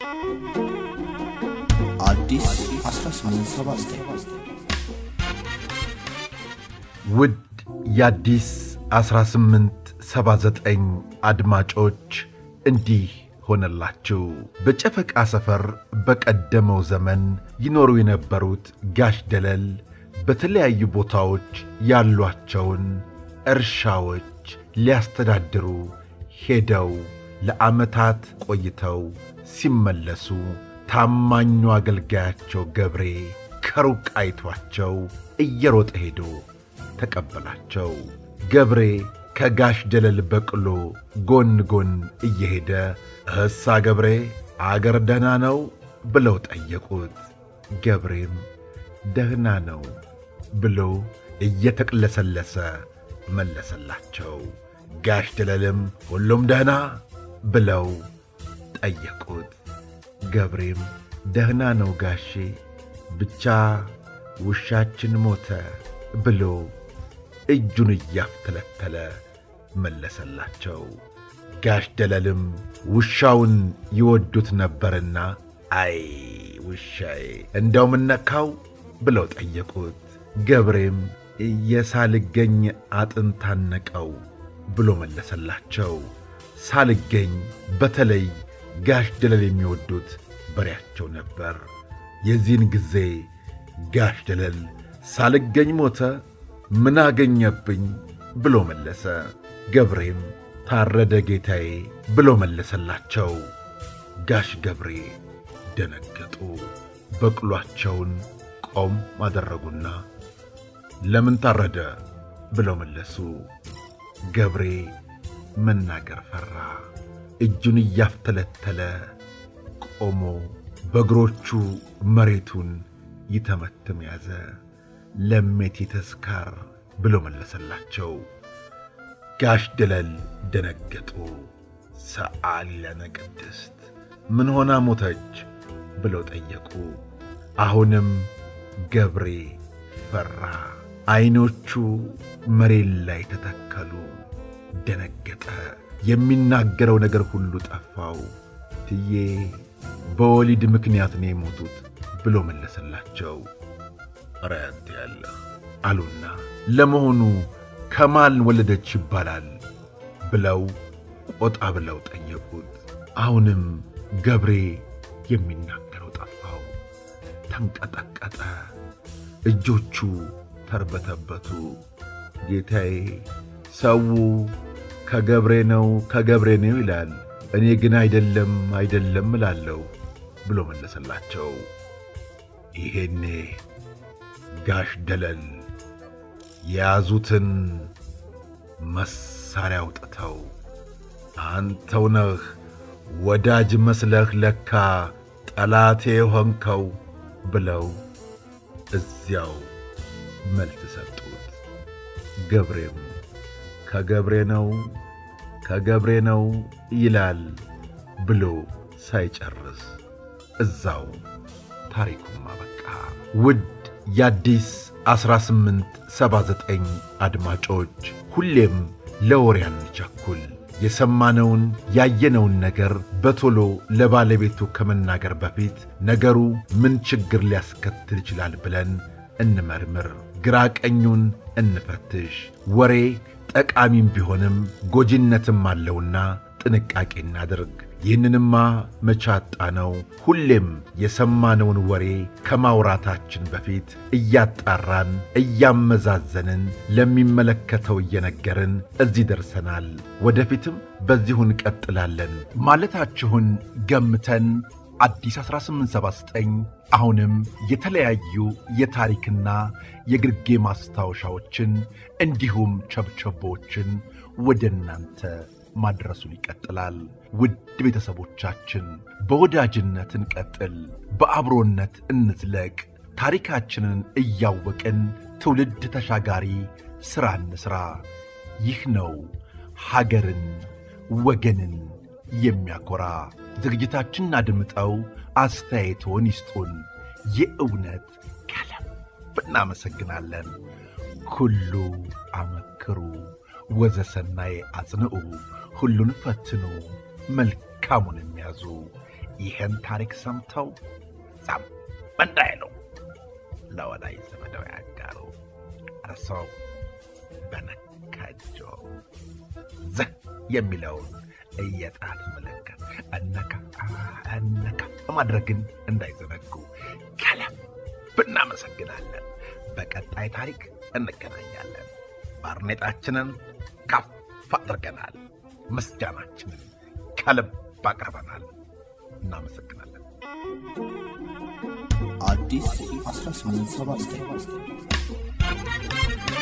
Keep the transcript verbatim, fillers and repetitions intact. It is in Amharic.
አዲስ አስራ ስምንት ሰባ ዘጠኝ ውድ የአዲስ አስራ ስምንት ሰባ ዘጠኝ አድማጮች እንዲህ ሆነላችሁ። በጨፈቃ ሰፈር በቀደመው ዘመን ይኖሩ የነበሩት ጋሽ ደለል በተለያዩ ቦታዎች ያሏቸውን እርሻዎች ሊያስተዳድሩ ሄደው ለዓመታት ቆይተው ሲመለሱ ታማኙ አገልጋያቸው ገብሬ ከሩቅ አይቷቸው እየሮጠ ሄዶ ተቀበላቸው። ገብሬ ከጋሽ ደለል በቅሎ ጎን ጎን እየሄደ እህሳ ገብሬ አገር ደህና ነው ብለው ጠየቁት። ገብሬም ደህና ነው ብሎ እየተቅለሰለሰ መለሰላቸው። ጋሽ ደለልም ሁሉም ደህና ብለው ጠየቁት። ገብሬም ደህና ነው ጋሼ፣ ብቻ ውሻችን ሞተ ብሎ እጁን እያፍተለተለ መለሰላቸው። ጋሽ ደለልም ውሻውን ይወዱት ነበርና አይ ውሻዬ እንደው ምን ነካው ብለው ጠየቁት። ገብሬም የሳልገኝ አጥንት አነቀው ብሎ መለሰላቸው። ሳልገኝ በተለይ ጋሽ ደለል የሚወዱት በሬያቸው ነበር። የዚህን ጊዜ ጋሽ ደለል ሳልገኝ ሞተ ምን አገኘብኝ ብሎ መለሰ። ገብሬም ታረደ ጌታዬ ብሎ መለሰላቸው። ጋሽ ገብሬ ደነገጡ። በቅሏቸውን ቆም አደረጉና ለምን ታረደ ብለው መለሱ። ገብሬ መናገር ፈራ። እጁን እያፍተለተለ ቆሞ በእግሮቹ መሬቱን ይተመትም ያዘ። ለሜቴ ተስካር ብሎ መለሰላቸው። ጋሽ ደለል ደነገጡ። ሰአሊ ለነ ቅድስት ምን ሆና ሞተች ብለው ጠየቁ። አሁንም ገብሬ ፈራ። አይኖቹ መሬት ላይ ተተከሉ። ደነገጠ። የሚናገረው ነገር ሁሉ ጠፋው። ትዬ በወሊድ ምክንያት ነው የሞቱት ብሎ መለሰላቸው። አራንተ ያለ አሉና ለመሆኑ ከማን ወለደች ይባላል ብለው ቆጣ ብለው ጠየቁት። አሁንም ገብሬ የሚናገረው ጠፋው። ተንቀጠቀጠ። እጆቹ ተርበተበቱ። ጌታዬ ሰው ከገብሬ ነው ከገብሬ ነው ይላል፣ እኔ ግን አይደለም አይደለም እላለሁ ብሎ መለሰላቸው። ይሄኔ ጋሽ ደለል የያዙትን መሳሪያ አውጥተው አንተው ነህ ወዳጅ መስለህ ለካ ጠላቴ ሆንከው ብለው እዚያው መልስ ሰጡት። ገብሬም ከገብሬ ነው ከገብሬ ነው ይላል ብሎ ሳይጨርስ እዛው ታሪኩም አበቃ። ውድ የአዲስ አስራ ስምንት ሰባ ዘጠኝ አድማጮች ሁሌም ለወሬ አንቸኩል። የሰማነውን ያየነውን ነገር በቶሎ ለባለቤቱ ከመናገር በፊት ነገሩ ምን ችግር ሊያስከትል ይችላል ብለን እንመርምር። ግራ ቀኙን እንፈትሽ። ወሬ ጠቃሚም ቢሆንም ጎጂነትም አለውና ጥንቃቄ እናድርግ። ይህንንማ መቻጣ ነው። ሁሌም የሰማነውን ወሬ ከማውራታችን በፊት እያጣራን እያመዛዘንን ለሚመለከተው እየነገርን እዚህ ደርሰናል፣ ወደፊትም በዚሁ እንቀጥላለን ማለታችሁን ገምተን አዲስ አስራ ስምንት ሰባ ዘጠኝ አሁንም የተለያዩ የታሪክና የግርጌ ማስታወሻዎችን እንዲሁም ቸብቸቦችን ወደ እናንተ ማድረሱን ይቀጥላል። ውድ ቤተሰቦቻችን በወዳጅነት እንቀጥል፣ በአብሮነት እንዝለቅ። ታሪካችንን እያወቅን ትውልድ ተሻጋሪ ሥራ እንሥራ። ይህ ነው ሀገርን ወገንን የሚያኮራ። ዝግጅታችንን አድምጠው አስተያየቶን ይስጡን። የእውነት ከልብ እናመሰግናለን። ኩሉ አመክሩ ወዘሰናይ አጽንዑ፣ ሁሉን ፈትኑ መልካሙን የሚያዙ። ይህን ታሪክ ሰምተው ሰም እንዳይሉ ለወዳጅ ዘመደው ያጋሩ። እርሶም በነካጆ ዘ የሚለውን የጣት ምልክት እነካ እነካ ማድረግን እንዳይዘነጉ ከልብ እናመሰግናለን። በቀጣይ ታሪክ እንገናኛለን። ባርኔጣችንን ከፍ አድርገናል። ምስጋናችንን ከልብ አቅርበናል። እናመሰግናለን። አዲስ አስራ ስምንት ሰባ ዘጠኝ